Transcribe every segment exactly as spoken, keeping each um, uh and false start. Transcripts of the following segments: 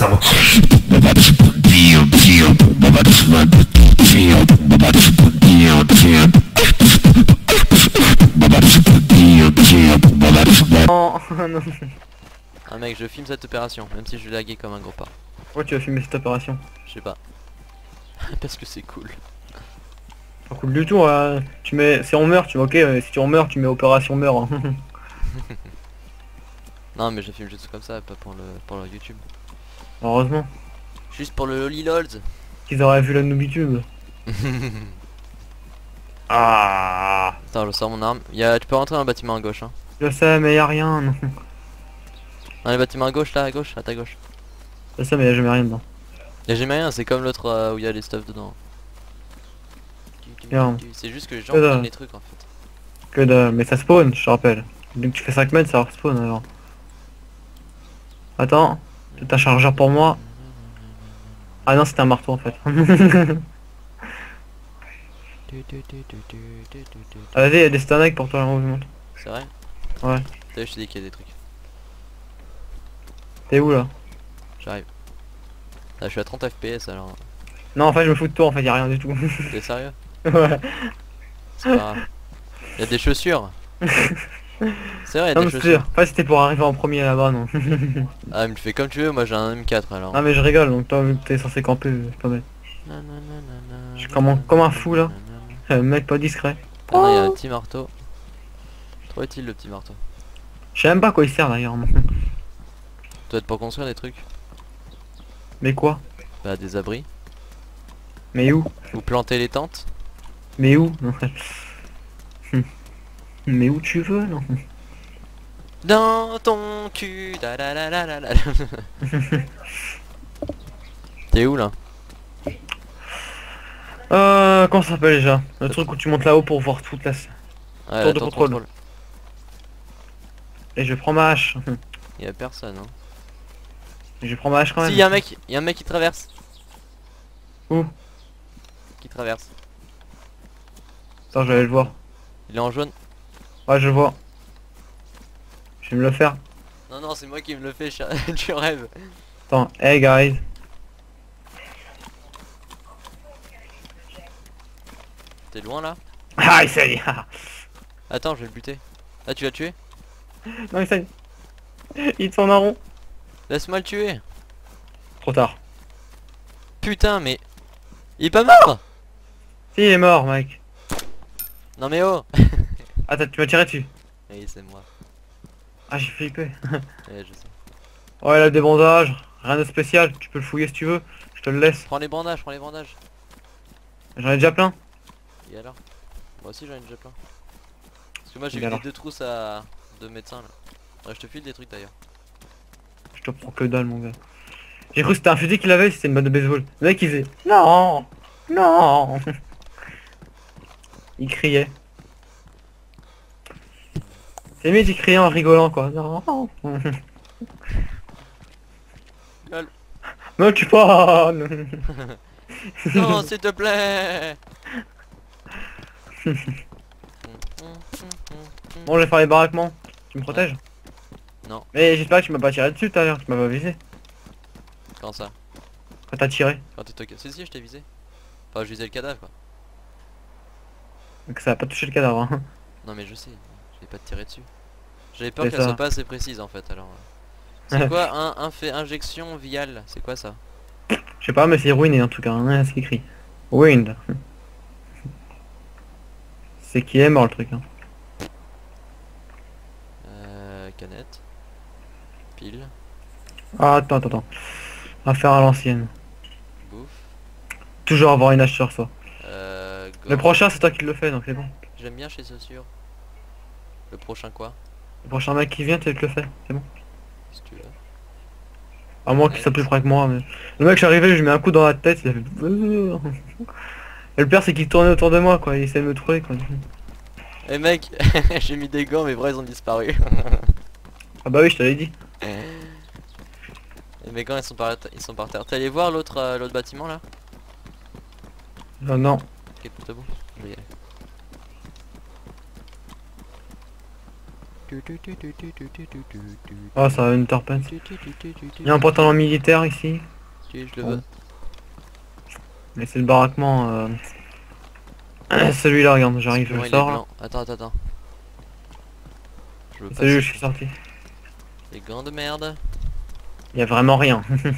cerveau. Non, non. Ah mec, je filme cette opération, même si je vais laguer comme un gros pas. Pourquoi tu vas filmer cette opération? Je sais pas. Parce que c'est cool. Pas cool du tout, hein. Tu mets... Si on meurt, tu mets ok, mais si on meurt, tu mets opération meurt. Hein. Non mais je filme juste comme ça, pas pour le pour le YouTube. Heureusement. Juste pour le lolilolz. Qu'ils auraient vu la noobitube. Ah. Attends, je sors mon arme. Y a... Tu peux rentrer dans le bâtiment à gauche hein. Je sais, mais y a rien, non. Dans le bâtiment à gauche là, à gauche, à ta gauche. Je sais, mais y a jamais rien dedans. Y'a jamais rien, c'est comme l'autre euh, où il y a les stuff dedans. Bien. C'est juste que les gens Que dalle. prennent les trucs en fait. Que de... Mais ça spawn, je te rappelle. Dès que tu fais cinq mètres, ça respawn alors. Attends, c'est un chargeur pour moi. Ah non, c'était un marteau en fait. Ah, vas-y, il y a des stun pour toi, là, on vous montre. C'est vrai? Ouais. T'as vu, je t'ai dit qu'il y a des trucs. T'es où là? J'arrive. Là je suis à trente F P S alors. Non, en fait, je me fous de toi, en fait, y a rien du tout. T'es sérieux? Ouais. C'est pas grave. Y'a des chaussures. C'est vrai, y'a Non, des mais c'est chaussures. sûr. Pas si c'était pour arriver en premier là-bas, non. Ah mais tu fais comme tu veux, moi j'ai un M quatre alors. Non, mais je rigole, donc toi, vu que t'es censé camper, c'est pas mal. Je suis comme un, comme un fou là. Euh, mec pas discret. Ah non, y'a un petit marteau. Trop utile le petit marteau. Je sais même pas à quoi il sert d'ailleurs. moi. Ça doit être pour construire des trucs. Mais quoi? Bah des abris. Mais où? Ou planter les tentes. Mais où? Mais où tu veux, non? Dans ton cul. Da la la la la la. T'es où là? Euh, comment ça s'appelle déjà? Le truc où tu montes là-haut pour voir toute la... Ouais, Tour de attends, contrôle. contrôle. Et je prends ma hache. Y'a personne hein. Et je prends ma hache quand même. Si y'a un mec, y'a un mec qui traverse. Où? Qui traverse. Attends, je vais aller le voir. Il est en jaune. Ouais, je le vois. Je vais me le faire. Non non c'est moi qui me le fais, tu rêves. Attends, hey guys. T'es loin là? Ah, il s'est Attends je vais le buter. Ah tu l'as tué? Non, il s'est il tourne en rond. Laisse-moi le tuer. Trop tard. Putain mais... Il est pas mort. Si, il est mort, mec. Non mais oh. Attends, tu m'as tiré dessus. Oui c'est moi. Ah, j'ai flippé. Ouais je sais. Ouais, là, des bandages. Rien de spécial. Tu peux le fouiller si tu veux. Je te le laisse. Prends les bandages, prends les bandages. J'en ai déjà plein. Et alors? Moi aussi j'en ai déjà plein. Parce que moi j'ai Et vu alors des deux trousses à... de médecins là. Ouais je te file des trucs d'ailleurs. Je te prends que dalle, mon gars. J'ai cru que c'était un fusil qu'il avait, c'était une batte de baseball. Le mec, il faisait non, non. Il criait. C'est limite, il criait en rigolant, quoi. Non. Lol. Me tue pas. Non s'il te plaît. Bon, je vais faire les baraquements. Tu me protèges? Non. Mais j'espère que tu m'as pas tiré dessus tout à l'heure, tu m'as pas visé. Quand ça? Quand t'as tiré. Quand t'es toqué. Si si je t'ai visé. Enfin je visais le cadavre quoi. Donc ça a pas touché le cadavre. Hein. Non mais je sais, je vais pas te tirer dessus. J'avais peur C'est qu'elle ça. soit pas assez précise en fait alors. C'est quoi un, un fait injection viale? C'est quoi ça? Je sais pas, mais c'est ruiné en tout cas, hein, c'est écrit. Wind. C'est qui est mort le truc. Hein. Euh, canette. Pile. Ah, attends, attends, attends. On va faire à l'ancienne. Bouffe. Toujours avoir une hache sur soi. Euh, Le gants. prochain c'est toi qui le fais donc c'est bon. J'aime bien chez Saussure. Le prochain quoi? Le prochain mec qui vient tu te le fais, c'est bon. Si tu veux. À moins qu'il soit plus près que moi mais... Le mec je suis arrivé, je lui mets un coup dans la tête, il a fait... Et le pire c'est qu'il tournait autour de moi quoi, il essaie de me trouver quoi. Eh mec, j'ai mis des gants mais vrais ils ont disparu. Ah bah oui je t'avais dit. Et mes gants ils sont par, ils sont par terre. T'es allé voir l'autre euh, l'autre bâtiment là? Non non. Ok, tout à bout. Je vais y aller. Oh, ça va une torpette. Il y a un pantalon militaire ici. Je le Bon. veux. Mais c'est le baraquement. Euh... Celui-là, regarde, j'arrive, je Excuse-moi, le il est sors. Là. blanc. Attends, attends, attends. Je veux pas Salut, ça. je suis sorti. Les gants de merde. Il y a vraiment rien.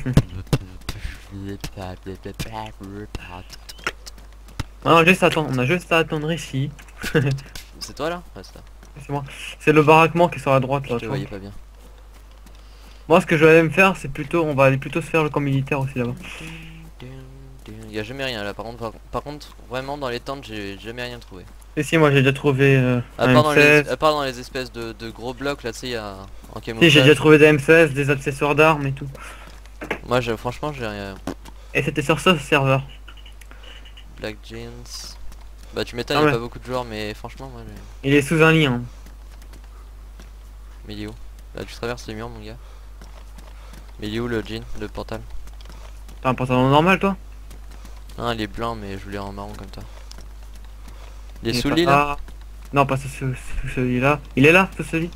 Ah non, juste attends, on a juste à attendre ici. C'est toi là? Ouais, c'est toi. C'est moi. C'est le baraquement qui est sur la droite Je là. te tu vois. voyais pas bien. Moi, ce que je vais aller me faire, c'est plutôt, on va aller plutôt se faire le camp militaire aussi là-bas. Il y a jamais rien là. Par contre, par, par contre, vraiment dans les tentes, j'ai jamais rien trouvé. Et si, moi j'ai déjà trouvé euh, À un part, dans les, M seize. à part dans les espèces de, de gros blocs là, tu sais, il y a en Si, j'ai camouflage. déjà trouvé des M seize, des accessoires d'armes et tout. Moi, je, franchement, j'ai rien. Et c'était sur ce serveur. Black jeans. Bah, tu m'étonnes, Ah il y a ouais. pas beaucoup de joueurs, mais franchement, moi, j'ai. Il est sous un lit. Hein. Mais il est où? Là, tu traverses les murs, mon gars. Mais il est où le jean, le pantal? T'as un pantalon normal toi? Non, il est blanc, mais je voulais en marron comme toi. Il est Il est sous pas le lit là? là. Non, pas sous, sous, sous celui-là. Il est là, sous ce lit.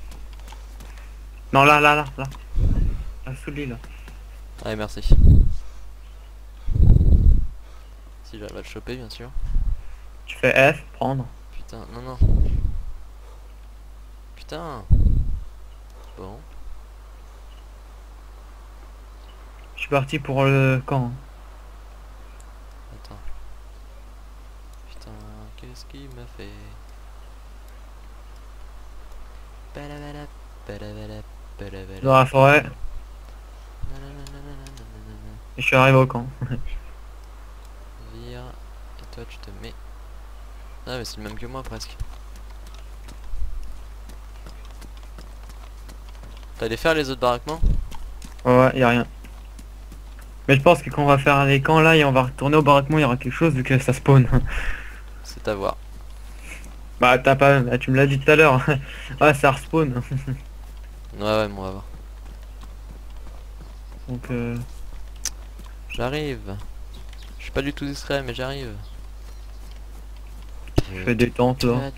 Non, là, là, là, là. Là, sous le lit là. Allez, merci. Si j'arrive à le choper, bien sûr. Tu fais F, prendre. Putain, non, non. Putain. Bon. Je suis parti pour le camp. Hein. Attends. Putain, qu'est-ce qu'il m'a fait? Balabala, balabala, balabala. Dans la forêt. Et je suis arrivé au camp. Vire. Et toi, tu te mets. Ah, mais c'est le même que moi presque. T'allais faire les autres baraquements? Ouais, ouais, y a rien. Mais je pense que quand on va faire les camps là et on va retourner au baraquement, il y aura quelque chose vu que ça spawn. C'est à voir. Bah t'as pas, bah, tu me l'as dit tout à l'heure. Ouais, ça respawn. Ouais, ouais, bon, on va voir. Donc euh... J'arrive. Je suis pas du tout discret, mais j'arrive. je fais des tentes là.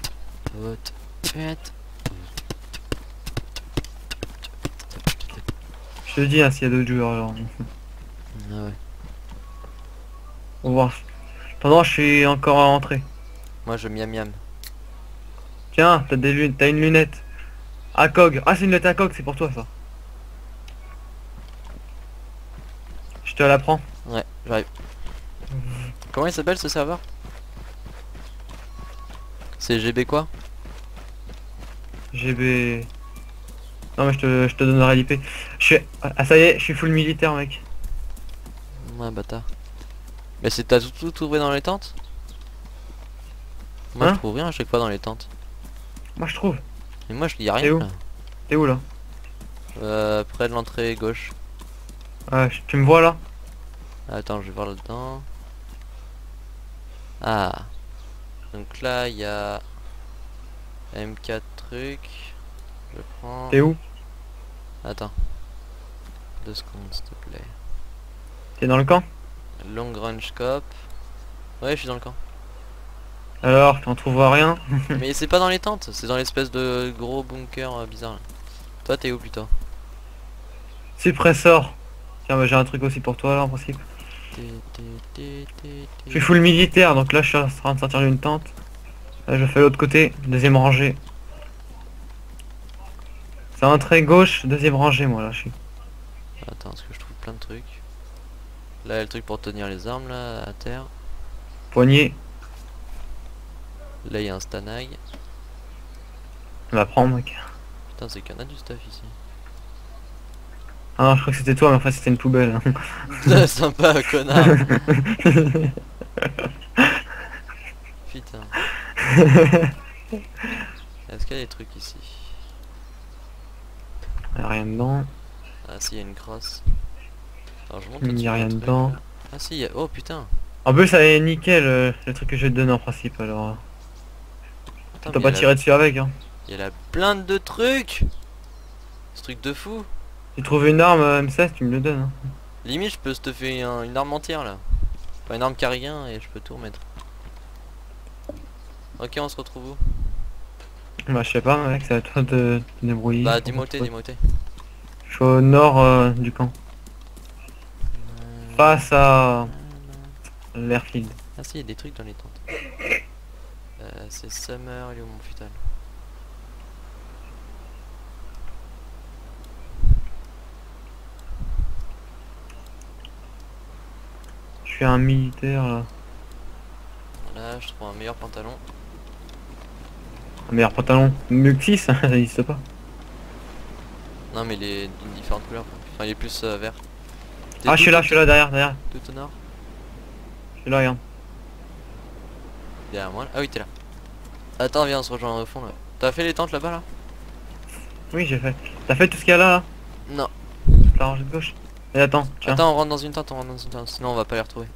Je te dis hein, s'il y a d'autres joueurs alors. Ah ouais. On va voir. Pendant je suis encore à rentrer. Moi je miam miam. Tiens, t'as des lunettes, t'as une lunette. A C O G. Ah c'est une lunette A C O G, c'est pour toi ça. Je te la prends. Ouais, j'arrive. Comment il s'appelle ce serveur? C'est G B quoi? G B. Non mais je te, je te donnerai l'I P. Je suis. Ah ça y est, je suis full militaire mec. Ouais, bâtard. Mais c'est t'as tout, tout trouvé dans les tentes? Moi Hein je trouve rien à chaque fois dans les tentes. Moi je trouve. Et moi je y a T'es rien où là. T'es où là? Euh, près de l'entrée gauche. Ah, je- tu me vois là? Attends, je vais voir là-dedans. Ah. Donc là il y a M quatre trucs. Je prends. T'es où? Attends. Deux secondes s'il te plaît. T'es dans le camp? Long range scope. Ouais, je suis dans le camp. Alors, t'en trouves rien? Mais c'est pas dans les tentes, c'est dans l'espèce de gros bunker euh, bizarre là. Toi t'es où plutôt? Suppressor. Tiens, bah, j'ai un truc aussi pour toi là en principe. Té, té, té, té, té. Je suis full militaire donc là je suis en train de sortir d'une tente. Là, je fais l'autre côté, deuxième rangée. C'est entrée gauche, deuxième rangée moi là je suis. Attends, parce que je trouve plein de trucs. Là il y a le truc pour tenir les armes là à terre. Poignée, Là il y a un stanag. on va prendre mec. Putain c'est qu'il y en a du stuff ici. Ah non je crois que c'était toi mais en fait c'était une poubelle. Sympa connard. Putain. Est-ce qu'il y a des trucs ici? Y'a rien dedans. Ah si, il y a une crosse. Alors je monte Il au-dessus n'y a d'un rien truc, dedans. là. Ah si, y a... oh putain. En plus ça est nickel euh, le truc que je vais te donner en principe alors. Putain, T'as mais pas il y a tiré dessus avec hein. Il y a la blinde de trucs. Ce truc de fou. Tu trouves une arme euh, M seize tu me le donnes. Hein. Limite je peux stuffer un- une arme entière là. Enfin une arme carrien et je peux tout remettre. Ok on se retrouve où? Bah je sais pas mec, c'est à toi de te débrouiller. Bah pour dis-moi où t'es, trouver. dis-moi où t'es. Je suis au nord euh, du camp. Face à l'airfield. Ah si, il y a des trucs dans les tentes. Euh, c'est Summer, il est où mon futal? Je suis un militaire là. Là, je trouve un meilleur pantalon. Un meilleur pantalon. Mieux que six, ça n'existe pas. Non mais il est d'une différente couleur quoi. Enfin il est plus euh, vert. T'es Ah tout, je suis là, tout, je suis là derrière, derrière. tout, tout au nord. Je suis là, regarde. Derrière moi là. Ah oui t'es là. Attends viens on se rejoint au fond là. T'as fait les tentes là-bas là? Oui j'ai fait. T'as fait tout ce qu'il y a là là? Non. Toute la rangée de gauche. Et attends, tiens. Attends on rentre dans une tente, on rentre dans une tente. Sinon on va pas les retrouver.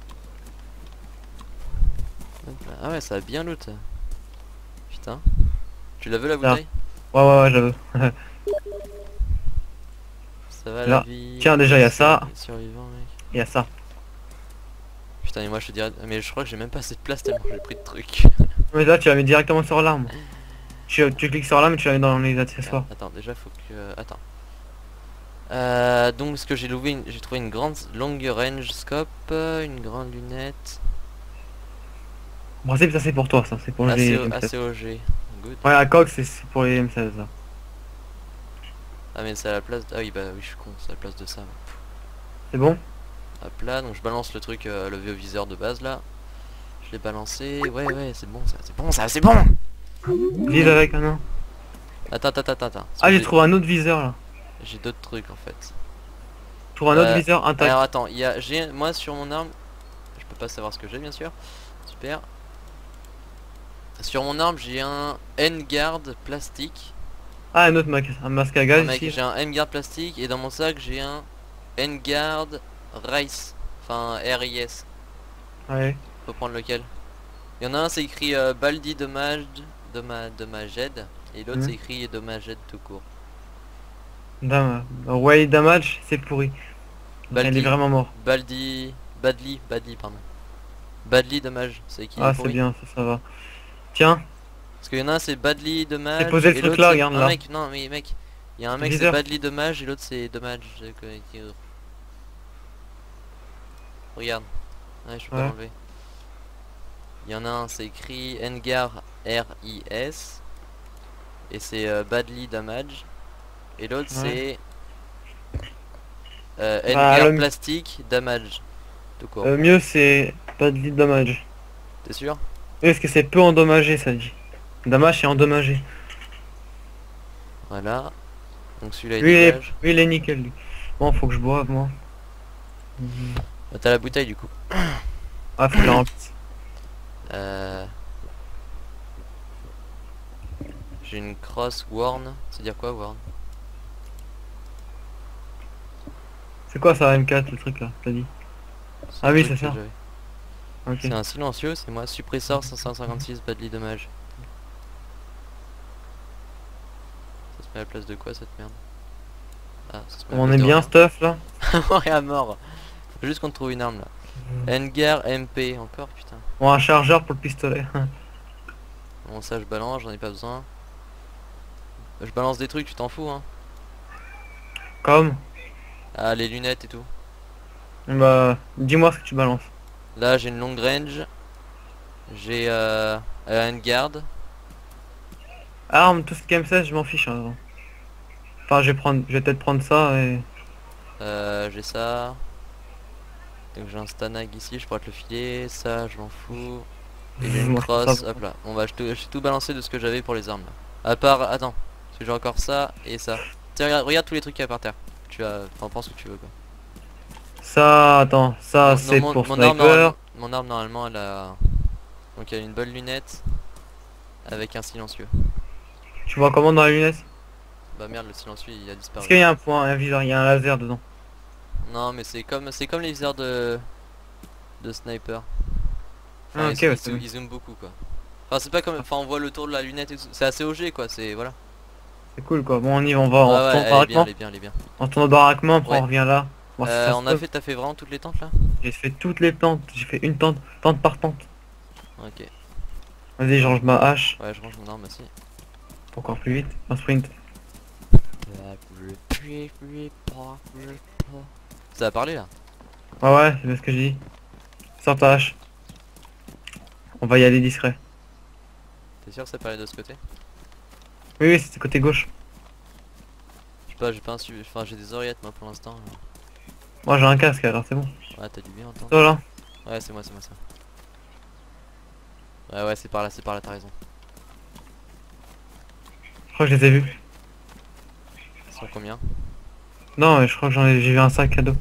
Hop là. Ah ouais ça a bien loot. Putain. Tu l'as vu la Là. bouteille? Ouais ouais ouais j'avoue. Ça va Là. la vie. Tiens, déjà, il y a ça. Les survivants mec. Il y a ça. Putain et moi je te dirais. Mais je crois que j'ai même pas assez de place tellement j'ai pris de trucs. Mais là tu la mets directement sur l'arme. Tu, tu cliques sur l'arme et tu la mets dans les accessoires. Attends déjà faut que... Attends. Euh, donc ce que j'ai trouvé, une... j'ai trouvé une grande long range scope, euh, une grande lunette, En principe ça c'est pour toi, ça c'est pour les assez, M seize. assez O G. Good. Ouais à coque c'est c'est pour les M seize là. Ah mais c'est à la place... de- Ah oui bah oui je suis con, c'est à la place de ça. C'est bon? Hop là, donc je balance le truc, euh, le vieux viseur de base là. Je l'ai balancé, ouais ouais c'est bon ça, c'est bon ça, c'est bon. Vise avec un an. Attends, attends, attends, attends. Ah j'ai trouvé un autre viseur là. J'ai d'autres trucs en fait. Je trouve un autre Euh, viseur intact. Alors attends, il y a... j'ai moi sur mon arme, je peux pas savoir ce que j'ai bien sûr. Super. Sur mon arme j'ai un N-guard plastique. Ah un autre masque, un masque à Ah, gaz mec, ici. j'ai un N-guard plastique et dans mon sac j'ai un N-guard Rice. Enfin R I S. Ouais. Faut prendre lequel. Il y en a un c'est écrit euh, Baldi dommage Doma, Dommaged et l'autre Mhm. c'est écrit Dommaged tout court. Dam ouais damage c'est pourri. Baldi. Elle est vraiment mort. Baldi. Badly. Badly pardon. Badly dommage. C'est écrit Ah c'est pourri. bien, ça ça va. Tiens, Parce qu'il y en a un c'est Badly dommage. j'ai posé le et truc l'autre, là, c'est- regarde un là. mec, non mais mec. Il y a un mec c'est Viseur. Badly dommage et l'autre c'est dommage. Regarde. Ouais je peux Ouais. pas l'enlever. Il y en a un c'est écrit Engar R I S. Et c'est euh, Badly damage. Et l'autre Ouais. c'est euh, Bah, Engar le- plastique damage. Tout court. Euh, mieux c'est pas de lead damage. T'es sûr? Oui, parce que c'est peu endommagé ça dit. Damage c'est endommagé. Voilà. Donc celui-là il Lui il est, dégage. lui, il est nickel lui. Bon faut que je boive moi. Bah, t'as la bouteille du coup. Ah faut que je la remplisse. Euh... J'ai une cross Warn. C'est dire quoi Warn? C'est quoi ça M quatre le truc là, t'as dit? C'est Ah un oui, truc c'est que ça. j'avais. Ok. C'est un silencieux, c'est moi. Suppressor cinq cent cinquante-six, Badly dommage. Ça se met à la place de quoi cette merde? Ah, ça se met à la On place est de bien rien. stuff là. Rien à mort. Faut juste qu'on trouve une arme là. Engar M P, encore putain. Bon un chargeur pour le pistolet. Bon ça je balance, j'en ai pas besoin. Je balance des trucs, tu t'en fous hein. Comme. Ah les lunettes et tout. Bah dis-moi ce que tu balances. Là j'ai une long range. J'ai euh, un garde. Arme, tout ce qui est M seize je m'en fiche. Hein. Enfin je vais prendre. Je vais peut-être prendre ça et. Euh, j'ai ça. Donc j'ai un Stanag ici, je pourrais te le filer. Ça je m'en fous. Et j'ai une Moi, crosse, ça- hop là. Bon bah je te- j'ai tout balancé de ce que j'avais pour les armes là. À part, attends. Parce que j'ai encore ça et ça. Tiens regarde, regarde tous les trucs qu'il y a par terre. Tu as, t'en penses ce que tu veux quoi. Ça, attends, ça Non, c'est mon, pour mon arme, sniper. normalement- mon arme normalement elle a... Donc elle a une bonne lunette. Avec un silencieux. Tu vois comment dans la lunette? Bah merde le silencieux il a disparu. Est-ce qu'il y a un point, un viseur, il y a un laser dedans? Non mais c'est comme c'est comme les viseurs de de sniper. Enfin, Ah, ils, ok, ils ouais, zoom- c'est- ils zooment beaucoup quoi. Enfin c'est pas comme enfin on voit le tour de la lunette et tout. C'est assez O G quoi, c'est voilà. C'est cool quoi. Bon on y va, on va, on Ouais, ouais, retourne elle est bien, baraquement. elle est bien, elle est bien. On retourne au baraquement, après Ouais. on revient là. Voir si Euh, ça se on a trouve. fait, t'as fait vraiment toutes les tentes là? J'ai fait toutes les plantes, j'ai fait une tente, tente par tente. Ok. Vas-y, je range ma hache. Ouais je range mon arme aussi. Encore plus vite. Un sprint. Ça a parlé là? Ouais ouais, c'est ce que je dis. Sors ta hache. On va y aller discret. T'es sûr que ça parlait de ce côté? Oui oui, c'était côté gauche. Je sais pas, j'ai pas un suivi. Enfin, j'ai des oreillettes moi pour l'instant. alors. Moi j'ai un casque alors c'est bon. Ouais, t'as dû bien entendre. Toi là. Ouais, c'est moi, c'est moi ça. Ouais, ouais, c'est par là, c'est par là, t'as raison. Je crois que je les ai vus. Ils sont combien? Non mais je crois que j'en ai j'ai vu un sac à dos.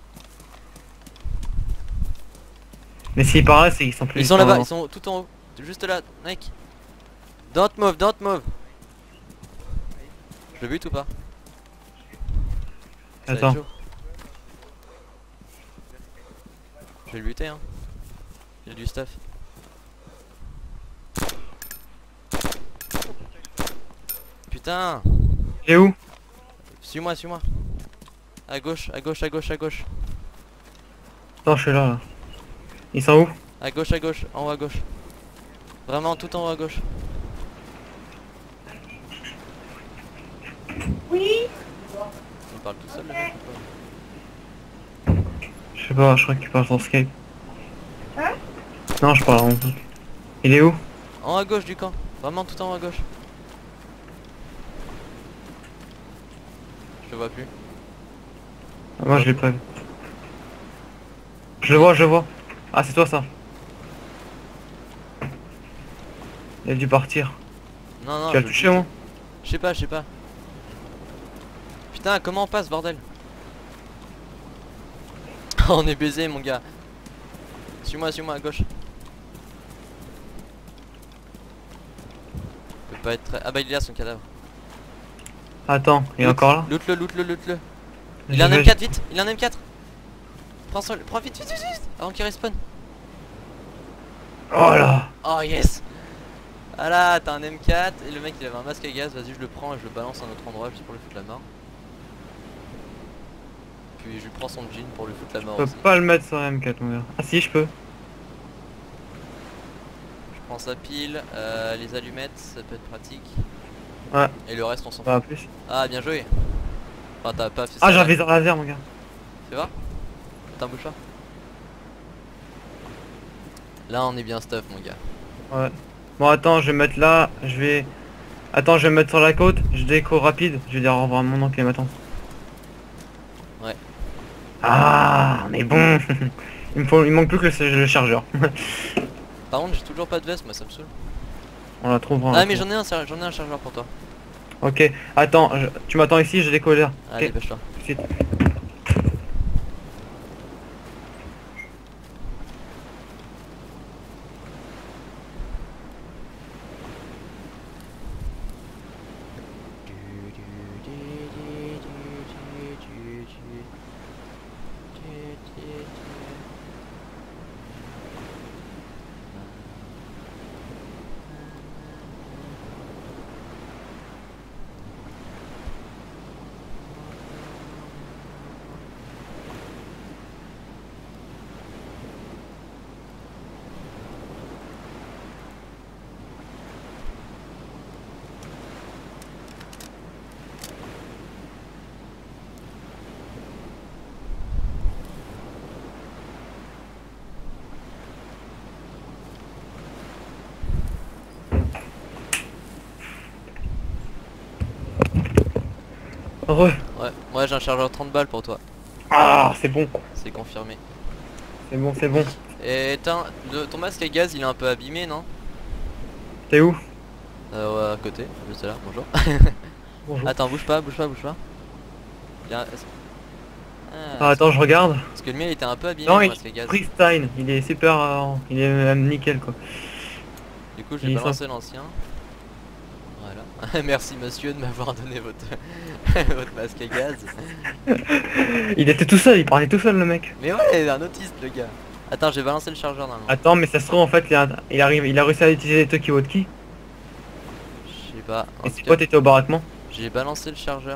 Mais s'ils par là c'est qu'ils sont plus. Ils sont là-bas, ils sont tout en haut. Juste là, mec. Don't move, don't move. Je le bute ou pas? Ça va être Attends. chaud. Je vais le buter hein. Il y a du stuff. Putain. Il est où? Suis-moi, suis-moi. À gauche, à gauche, à gauche, à gauche. Attends, je suis là, là. Ils sont où? À gauche, à gauche, en haut à gauche. Vraiment tout en haut à gauche. Oui. Il parle tout seul le mec ou pas? Je sais pas, je crois qu'il parle sur Skype. Hein? Non, je parle en... Il est où? En haut à gauche du camp. Vraiment tout en haut à gauche. Je le vois plus. Ah, moi je l'ai pas vu. Je le vois, je le vois. Ah c'est toi ça. Il a dû partir. Non, non. Tu as je- touché moi? Je sais pas, je sais pas. Putain, comment on passe, bordel? On est baisé, mon gars. Suis-moi, suis-moi à gauche. Peut pas être très... Ah bah il est là son cadavre. Attends, il est Loot, encore là? Loot le, loot le, loot le. Il Je a un vais- M quatre, vite. Il a un M quatre. Prends, son... Prends vite, vite, vite, vite. Avant qu'il respawn. Oh là! Oh yes. Ah là, t'as un M quatre. Et le mec il avait un masque à gaz. Vas-y, je le prends et je le balance à un autre endroit juste pour lui foutre la mort. Puis je lui prends son jean pour lui foutre la mort Je aussi. peux pas le mettre sur M quatre mon gars. Ah si je peux. Je prends sa pile, euh, les allumettes, ça peut être pratique. Ouais. Et le reste on s'en fout. Pas plus. Ah bien joué. Enfin t'as pas fait ça. Ah j'ai un là. viseur laser mon gars. Fais voir. T'as un bouche pas. Là on est bien stuff mon gars. Ouais. Bon attends, je vais mettre là, je vais... Attends, je vais me mettre sur la côte, je déco rapide, je vais dire au revoir à mon oncle et m'attend. Ouais. Ah, on est bon. il me faut, il manque plus que le, le chargeur. Par contre j'ai toujours pas de veste, moi ça me saoule. On la trouvera. on Ah la mais trouvera. j'en ai un, ser- j'en ai un chargeur pour toi. Ok, attends, je- tu m'attends ici, je décolle là. Allez Ok, dépêche-toi. tout de suite. Heureux. Ouais, moi j'ai un chargeur trente balles pour toi. Ah, c'est bon. C'est confirmé. C'est bon, c'est bon. Et attends, le- ton masque à gaz il est un peu abîmé non? T'es où? Euh ouais, à côté, juste là, bonjour. Bonjour. Attends, bouge pas, bouge pas, bouge pas. Bien, est-ce- Ah, Ah, attends, je regarde. parce que le mien il était un peu abîmé Non, le il masque à gaz. Pristine, il est super, euh, il est même nickel quoi. Du coup je vais il balancer l'ancien. Voilà. Merci monsieur de m'avoir donné votre votre masque à gaz. Il était tout seul, il parlait tout seul le mec. Mais ouais, un autiste le gars. Attends, j'ai balancé le chargeur normalement. Attends, mais ça se trouve en fait, il, a, il arrive, il a réussi à utiliser les Toki Walkie. Je sais pas. En Et tout si cas, toi t'étais au baraquement? j'ai balancé le chargeur.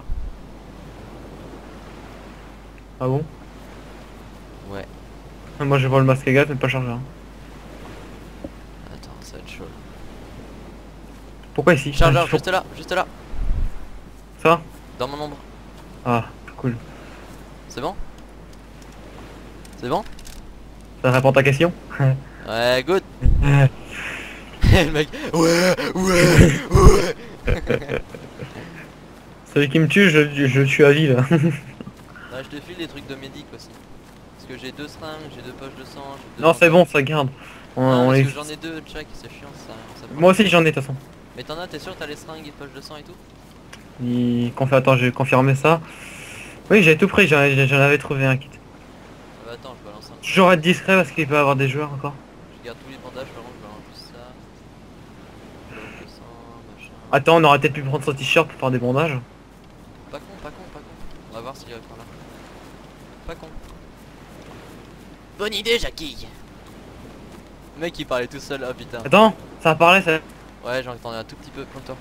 Ah bon? Ouais. Ah, moi je vois le masque à gaz mais pas le chargeur. Attends, ça va être chaud. Pourquoi ici? Chargeur, Ah, juste là, juste là. Ça va? Dans mon ombre. Ah, cool. C'est bon? C'est bon? Ça répond à ta question? Ouais, good. Le mec, ouais, ouais, ouais. Celui qui me tue, je, je le tue à vie là. Ouais, je te file des trucs de médic aussi. Parce que j'ai deux seringues, j'ai deux poches de sang, j'ai deux Non, c'est bandages. bon, ça garde. On, Non, on parce les... que j'en ai deux, check, c'est chiant ça, ça prend Moi du aussi temps. j'en ai de toute façon. Mais t'en as, t'es sûr t'as les seringues et poches de sang et tout? Il... Confi- Attends, j'ai confirmé ça. Oui, j'ai tout pris, j'en j'en avais trouvé un kit. Ah bah attends, je balance un petit Toujours être discret parce qu'il peut y avoir des joueurs encore. Je garde tous les bandages, par contre, je balance juste ça. Poche de sang, machin. Attends, on aurait peut-être pu prendre son t-shirt pour faire des bandages. Pas con, pas con, pas con. On va voir s'il arrive par là. Pas con. Bonne idée, Jackie. Le mec il parlait tout seul, ah putain. Attends, ça parlait ça. Ouais, j'en entendais un tout petit peu, plante-toi.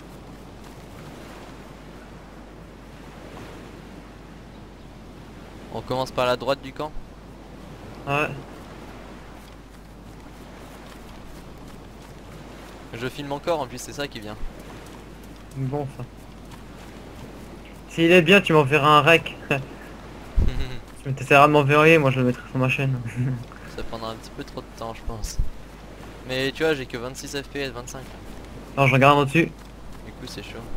On commence par la droite du camp. Ouais. Je filme encore, en plus c'est ça qui vient. Bon ça. S'il est bien, tu m'enverras un rec. Tu t'essaieras de m'enverrer, moi je le mettrai sur ma chaîne. Ça prendra un petit peu trop de temps, je pense. Mais tu vois, j'ai que vingt-six F P S, vingt-cinq. Non, je regarde au-dessus. Du coup, c'est chaud.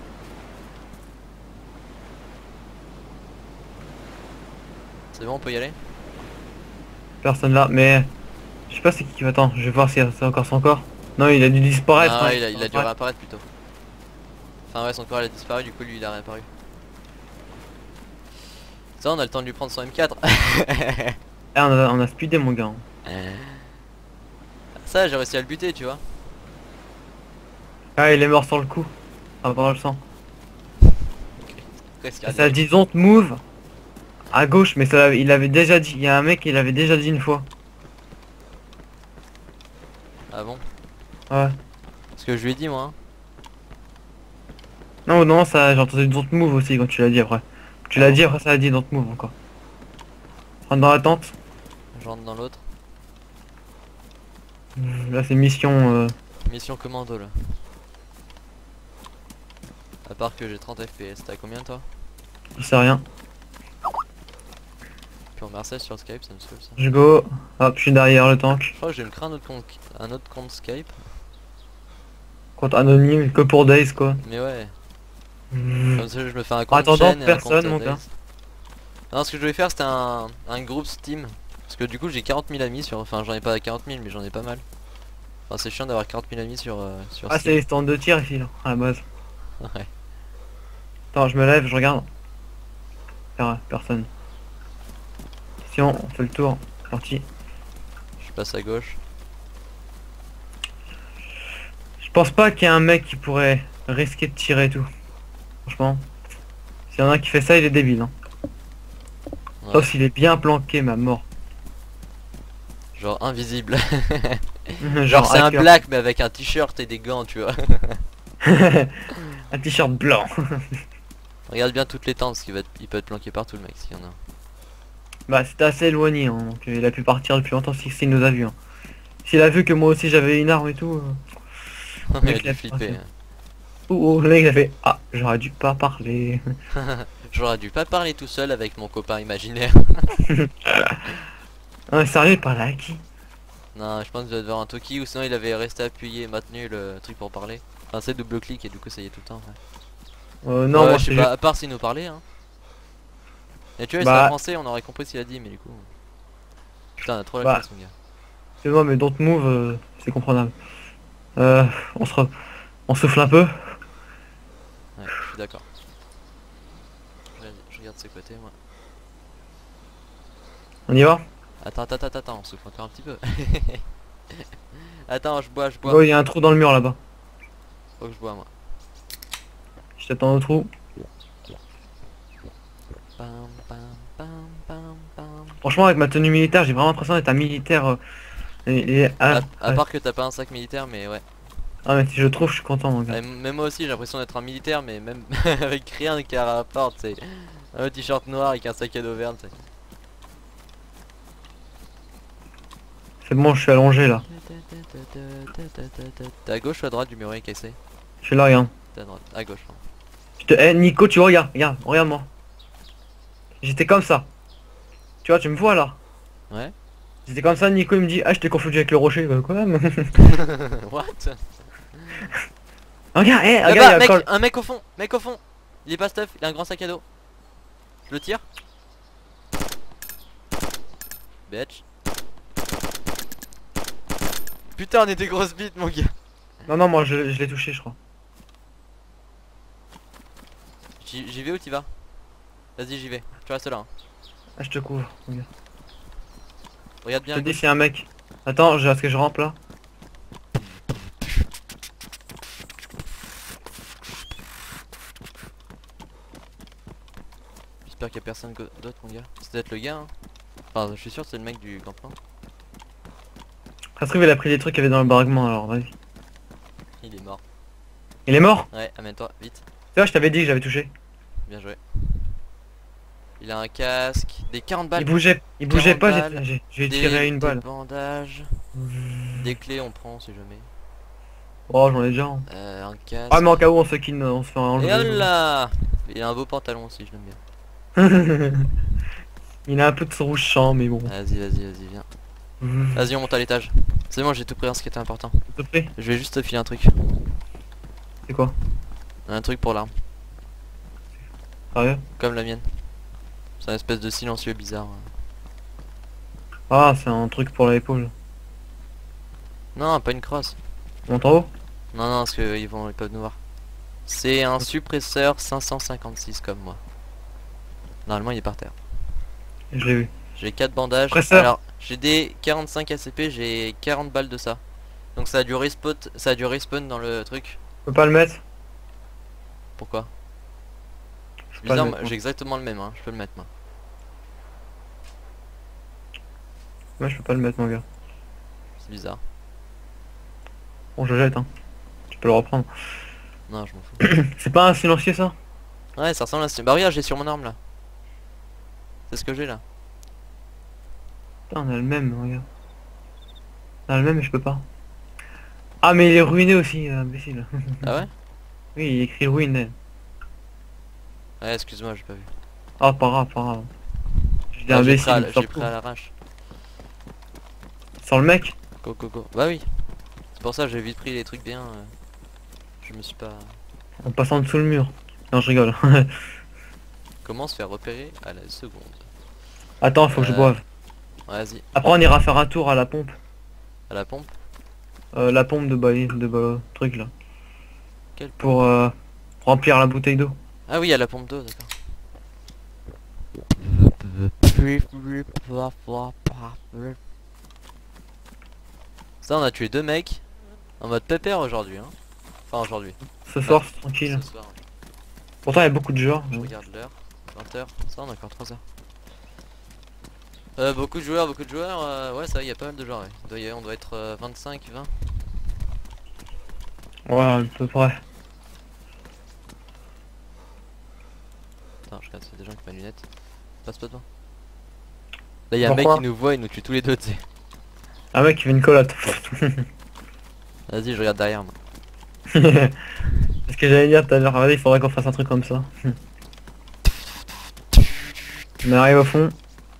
C'est bon, on peut y aller? Personne là, mais je sais pas c'est qui qui va. Attends, je vais voir si c'est encore son corps. Non, il a dû disparaître. Ah hein. ouais, il a, il a dû réapparaître plutôt. Enfin ouais, son corps il a disparu, du coup lui il a réapparu. Ça, on a le temps de lui prendre son M quatre. Ah, on, a, on a speedé mon gars. Ça, j'ai réussi à le buter, tu vois. Ah, il est mort sur le coup. Ah, par le sang. Presque. Ça dit don't move à gauche, mais ça il avait déjà dit. Il y a un mec il avait déjà dit une fois. Ah bon? Ouais. Ce que je lui ai dit moi. Hein. Non, non, ça j'ai entendu don't move aussi quand tu l'as dit après. Tu Ah l'as bon dit après ça a dit don't move encore. Rentre dans la tente. Je rentre dans l'autre. Là c'est mission. Euh... Mission commando là. À part que j'ai trente F P S, t'as combien toi? Je sais rien. Puis on remercie sur Skype, ça me saoule ça. Je go. Hop, je suis derrière le tank. Je crois que je vais me créer un autre compte, un autre compte Skype. Compte anonyme que pour Days quoi. Mais ouais, Mmh. comme ça je me fais un En compte attendant, chaîne et personne, un compte mon Days. gars. Non, ce que je voulais faire c'était un, un groupe Steam. Parce que du coup j'ai quarante mille amis sur... Enfin j'en ai pas quarante mille mais j'en ai pas mal. Enfin c'est chiant d'avoir quarante mille amis sur, euh, sur Ah, c'est Steam. les stands de tir ici là, à la base. Ouais. Attends, je me lève, je regarde. Per- Personne. Si on, on fait le tour. Parti. Je passe à gauche. Je pense pas qu'il y ait un mec qui pourrait risquer de tirer et tout. Franchement. S'il y en a un qui fait ça, il est débile. Hein. Ouais. Sauf s'il est bien planqué, ma mort. Genre invisible. Genre, Genre c'est un hacker. black mais avec un t-shirt et des gants tu vois. Un t-shirt blanc. Regarde bien toutes les tentes parce qu'il va être- il peut être planqué partout le mec s'il y en a. Bah c'était assez éloigné, hein, donc euh, il a pu partir depuis longtemps si s'il nous a vu. Hein. S'il a vu que moi aussi j'avais une arme et tout. Euh... Il a mec, dû il a flipper. fait- Oh, oh, le mec il a fait ah j'aurais dû pas parler. J'aurais dû pas parler tout seul avec mon copain imaginaire. Ah, sérieux, il parlait à qui? Non, je pense qu'il doit devoir un Toki ou sinon il avait resté appuyé et maintenu le truc pour parler. Enfin c'est double clic et du coup ça y est tout le temps. Ouais. euh, Non, Ouais, moi je sais c'est pas, juste... à part s'il nous parlait hein. Et tu vois il Bah- serait français on aurait compris ce qu'il a dit mais du coup... Putain on a trop la Bah. classe mon gars. C'est moi mais don't move, euh, c'est comprenable. Euh, on se re... on souffle un peu. Ouais, je suis d'accord. Vas-y, je regarde de ce côté moi. On y va? Attends, attends, attends, attends, on souffle encore un petit peu. Attends, je bois, je bois. Oh, il y a un trou dans le mur là-bas. Faut que je bois moi. Je t'attends au trou. Pam, pam, pam, pam, pam. Franchement avec ma tenue militaire, j'ai vraiment l'impression d'être un militaire. Euh... Et, et- ah, À, à ouais. part que t'as pas un sac militaire mais ouais. Ah mais si je trouve, je suis content mon gars. Et même moi aussi j'ai l'impression d'être un militaire mais même avec rien qui rapporte, c'est un t-shirt noir avec un sac à dos vert, tu sais. C'est bon, je suis allongé là. T'es à gauche ou à droite du mur cassé? Je suis là, regarde. T'es à droite, à gauche. Pardon. Je te... Eh Nico, tu regardes, regarde, regarde-moi. J'étais comme ça. Tu vois, tu me vois là. Ouais. J'étais comme ça, Nico il me dit, ah je t'ai confondu avec le rocher. Bah, quoi? What? Regarde, eh, regarde, Là-bas, il y a mec, Cole. un mec au fond, mec au fond. Il est pas stuff, il a un grand sac à dos. Je le tire. Bitch. Putain, on est des grosses bites, mon gars. Non, non, moi je, je l'ai touché, je crois. J'y j'y vais ou t'y vas? Vas-y, j'y vais. Tu restes là. Hein. Ah, je te couvre. Regarde. Regarde Je bien. te à dis gauche. s'il y a un mec. Attends, je- est-ce que je rampe là? J'espère qu'il y a personne go- d'autre, mon gars. C'est peut-être le gars. Hein. Enfin, je suis sûr que c'est le mec du campement. Ça se trouve, il a pris des trucs qu'il y avait dans le baraquement alors, vas-y. Il est mort. Il est mort? Ouais, amène-toi, vite. Tu vois, je t'avais dit que j'avais touché. Bien joué. Il a un casque, des quarante balles. Il bougeait, il bougeait quarante pas, balles, j'ai- j'ai des, tiré à une des balle. bandages, des clés, on prend, on sait jamais. Oh, j'en ai déjà. Hein. Euh, un casque. Ah, mais en cas où on se kill, on se fait Et enlever. voilà. Il a un beau pantalon aussi, je l'aime bien. Il a un peu de son rouge champ, mais bon. Vas-y, vas-y, vas-y, viens. Vas-y, on monte à l'étage. C'est bon, j'ai tout pris en ce qui était important. S'il te plaît. Je vais juste te filer un truc. C'est quoi? Un truc pour l'arme. Sérieux? Comme la mienne. C'est un espèce de silencieux bizarre. Ah, c'est un truc pour l'épaule. Non, pas une crosse. Monte en haut? Non, non, parce qu'ils vont, ils peuvent nous voir. C'est un suppresseur cinq cent cinquante-six comme moi. Normalement, il est par terre. Je l'ai vu. J'ai quatre bandages. Suppresseur. Alors, j'ai des quarante-cinq A C P, j'ai quarante balles de ça. Donc ça a du respawn, ça a du respawn dans le truc. Je peux pas le mettre? Pourquoi? Je peux pas le Bizarre, mettre, moi, moi. j'ai exactement le même, hein. Je peux le mettre moi. Moi, je peux pas le mettre, mon gars. C'est bizarre. Bon, je le jette, hein. Tu peux le reprendre. Non, je m'en fous. C'est pas un silencieux, ça? Ouais, ça ressemble à ce... Bah regarde, j'ai sur mon arme là. C'est ce que j'ai là. Putain, on a le même, regarde. On a le même, mais je peux pas. Ah, mais il est ruiné aussi, euh, imbécile. Ah ouais? Oui, il écrit ruiné. Ouais, excuse-moi, j'ai pas vu. Ah, pas grave, pas grave. Je dis Ah, j'ai imbécile, pris à, il j'ai sort pris tout. à l'arrache. Sans le mec? Go go go. Bah oui. C'est pour ça que j'ai vite pris les trucs bien. euh, Je me suis pas... En passant dessous le mur. Non, je rigole. Comment se faire repérer à la seconde? Attends, faut que je Euh. boive. Vas-y, Après, on ira faire un tour à la pompe. à la pompe. Euh, la pompe de bail, de ba- truc là. Quelle pompe? Pour euh, remplir la bouteille d'eau. Ah oui, à la pompe d'eau, d'accord. Ça, on a tué deux mecs en mode pépère aujourd'hui, hein. Enfin, aujourd'hui. Ce soir, c'est tranquille. Ce soir. Pourtant, il y a beaucoup de joueurs. Je regarde l'heure. vingt heures. Ça, on a encore trois heures. Euh, beaucoup de joueurs, beaucoup de joueurs. euh, ouais, ça, il y a pas mal de joueurs. Ouais. Il doit y- on doit être euh, vingt-cinq, vingt. Ouais, à peu près. Attends, je regarde, c'est des gens qui ont pas de lunettes. Passe pas devant. Là, il y a un mec Pourquoi qui nous voit, il nous tue tous les deux, tu sais. Un mec qui fait une collate. Vas-y, je regarde derrière moi. C'est ce que j'allais dire tout à l'heure. Vas-y, il faudrait qu'on fasse un truc comme ça. On arrive au fond.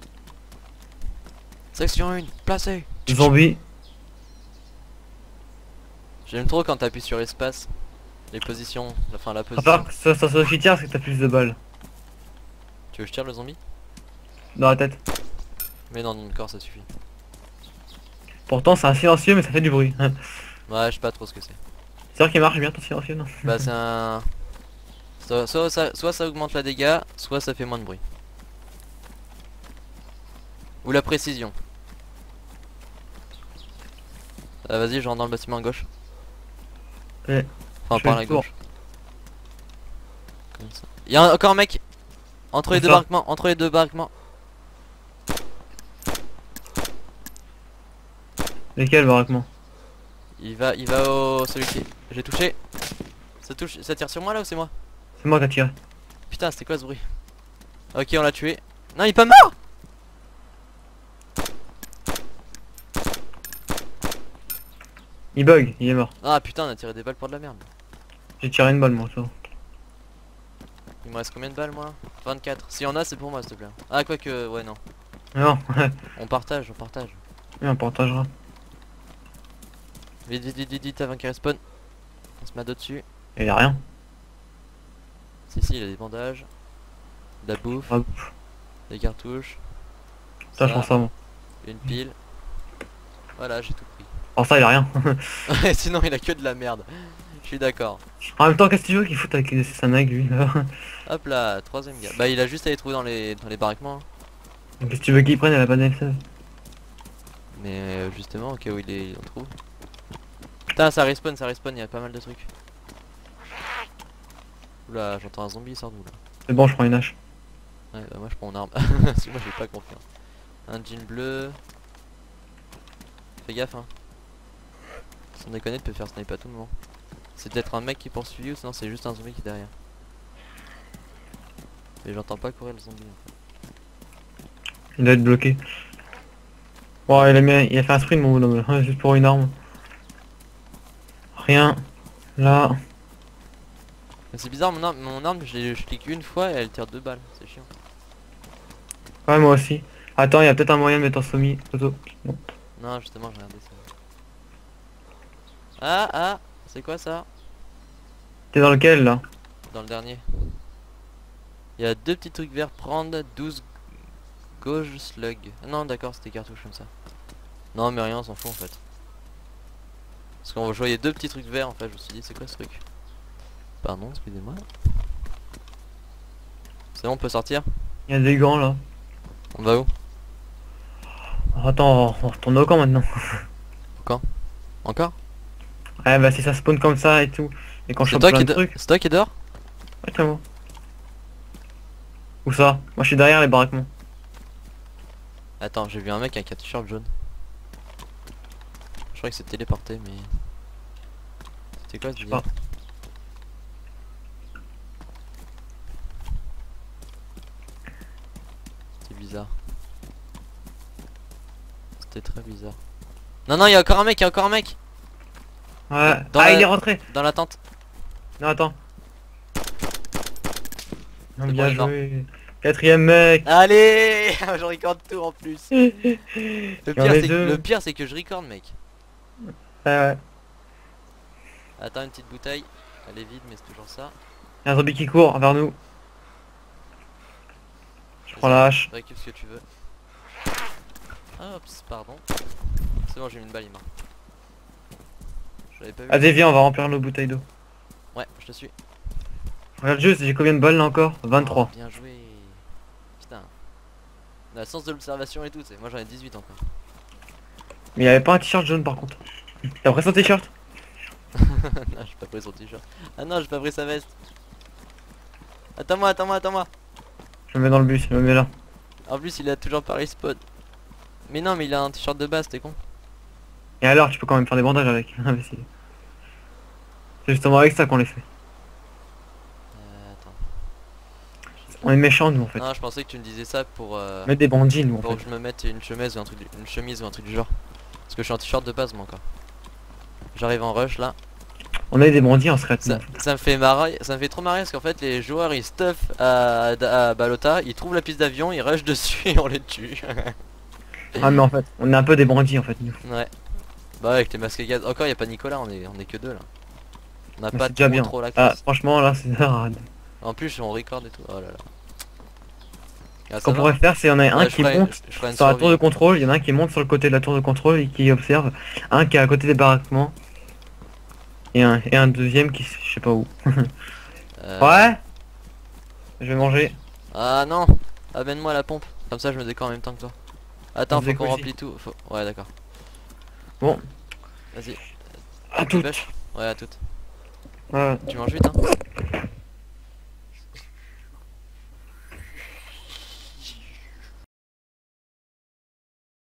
Section un, placé. Zombie. J'aime trop quand t'appuies sur l'espace. Les positions, enfin la À position. part que ça, ça se tire parce que t'as plus de balles. Tu veux que je tire le zombie? Dans la tête. Mais non, dans le corps ça suffit. Pourtant, c'est un silencieux, mais ça fait du bruit. Ouais, je sais pas trop ce que c'est. C'est vrai qu'il marche bien ton silencieux, non? Bah c'est un... Soit, soit, ça, soit ça augmente la dégâts, soit ça fait moins de bruit. Ou la précision. Euh, Vas-y, je rentre dans le bâtiment à gauche. Ouais. Enfin Je par fais la le tour. gauche. Comme ça. Il y a un- encore un mec entre les Où deux ça baraquements, entre les deux baraquements. Lesquels, baraquement? Il va, il va au celui qui. J'ai touché. Ça touche, ça tire sur moi là ou c'est moi? C'est moi qui a tiré. Putain, c'était quoi ce bruit? Ok, on l'a tué. Non, il est pas mort. Il bug, il est mort. Ah putain, on a tiré des balles pour de la merde. J'ai tiré une balle moi, ça. Il me reste combien de balles moi? vingt-quatre. Si y en a, c'est pour moi s'il te plaît. Ah, quoi que, ouais, non. Non, On partage, on partage. oui, on partagera. Vite, vite, vite, vite, vite, avant qu'il respawn. On se met deux dessus. Il y a rien. Si, si, il a des bandages. De la bouffe, Ah, des cartouches. ça, je pense ça, moi. Une pile. Voilà, j'ai tout pris. Alors ça, il a rien. Ouais, sinon, il a que de la merde. Je suis d'accord. En même temps, qu'est-ce que tu veux qu'il fout avec sa nag, lui là? Hop là, troisième gars. Bah, il a juste à les trouver dans les, dans les baraquements. hein. Qu'est-ce que tu veux qu'il prenne à la bonne F seize? Mais euh, justement, au cas où il, est, il en trouve. Putain, ça respawn, ça respawn, il y a pas mal de trucs. Oula, j'entends un zombie, il sort d'où là? C'est bon, je prends une hache. Ouais, bah moi je prends mon arme. Parce que moi j'ai pas confiance. Un jean bleu. Fais gaffe hein. Sans déconner, tu peux faire sniper à tout moment. C'est peut-être un mec qui poursuit ou sinon c'est juste un zombie qui est derrière. Et j'entends pas courir le zombie en fait. Il doit être bloqué. Bon, il a, mis, il a fait un sprint mon bonhomme, là, juste pour une arme. Rien. Là. Mais c'est bizarre, mon arme, mon arme je, l'ai- je clique une fois et elle tire deux balles. C'est chiant. Ouais, moi aussi. Attends, il y a peut-être un moyen de mettre en semi auto. Non. Non, justement, j'ai regardé ça. Ah, ah, c'est quoi ça? T'es dans lequel là? Dans le dernier. Il y a deux petits trucs verts, prendre douze gauge slug. Non, d'accord, c'était cartouche comme ça. Non, mais rien, on s'en fout en fait. Parce qu'on voyait deux petits trucs verts en fait, je me suis dit, c'est quoi ce truc? Pardon, excusez-moi. C'est bon, on peut sortir? Il y a des gants là. On va où? Attends, on retourne au camp maintenant. Quand? Encore? Ouais, bah si ça spawn comme ça et tout. Et quand je C'est chope toi, plein qui de est de- trucs. c'est toi qui est dehors? Ouais, c'est moi. Où ça? Moi je suis derrière les baraquements. Attends, j'ai vu un mec avec un t-shirt jaune. Je crois que c'est téléporté, mais... C'était quoi ce Je sais délire? pas. C'était bizarre. C'était très bizarre. Non, non, il y a encore un mec, il y a encore un mec! Ouais. Dans ah, la- il est rentré. Dans la tente. Non, attends. Non, C'est bien bon, il est mort. joué. Quatrième mec. Allez! Je record tout en plus. Le Il y en pire, a c'est que, deux. le pire, c'est que je record, mec. Ouais, ouais. Attends, une petite bouteille. Elle est vide, mais c'est toujours ça. Il y a un zombie qui court vers nous. Je prends la hache. Récup ce que tu veux. Oups, pardon. C'est bon, j'ai mis une balle, il est mort. Je l'avais pas vu. Allez, viens, on va remplir nos bouteilles d'eau. Ouais, je te suis. Regarde juste, j'ai combien de balles là encore? vingt-trois. Oh, bien joué. Putain. La sens de l'observation et tout, c'est. Moi j'en ai dix-huit encore. Mais il y avait pas un t-shirt jaune par contre. T'as pris son t-shirt? Non, j'ai pas pris son t-shirt. Ah non, j'ai pas pris sa veste. Attends-moi, attends-moi, attends-moi. Je le mets dans le bus, je le mets là. En plus, il a toujours pas respawn. Mais non, mais il a un t-shirt de base, t'es con. Et alors, tu peux quand même faire des bandages avec. Imbécile. C'est justement avec ça qu'on les fait. Euh, attends. On est méchants nous en fait. Non, je pensais que tu me disais ça pour. Euh... Mettre des bandits nous en Pour fait. que je me mette une chemise ou un truc du... une chemise ou un truc du genre. Parce que je suis en t-shirt de base moi encore. J'arrive en rush là. On est des bandits en secret. Ça, ça me fait marrer, ça me fait trop marrer parce qu'en fait les joueurs ils stuff à, à Balota, ils trouvent la piste d'avion, ils rushent dessus et on les tue. Ah mais en fait, on est un peu des bandits en fait nous. Ouais. Bah ouais, avec les masques à gaz. Encore y a pas Nicolas, on est on est que deux là. On a Mais pas c'est déjà trop, bien. trop la Ah classe. franchement là c'est rade. En plus on record et tout. Oh là là. Ah, Ce ça qu'on va pourrait faire c'est il y en a un Ouais, je qui ferai- monte je ferai une sur la survie. tour de contrôle, il y en a un qui monte sur le côté de la tour de contrôle et qui observe, un qui est à côté des baraquements et un, et un deuxième qui je sais pas où. Euh, Ouais. Je vais manger. Ah non, amène-moi la pompe. Comme ça je me décore en même temps que toi. Attends, On faut faisait qu'on quoi remplit tout. Faut... Ouais d'accord. Bon. Vas-y. À Tu toutes. bêches Ouais à toutes. Ouais. Tu manges vite hein.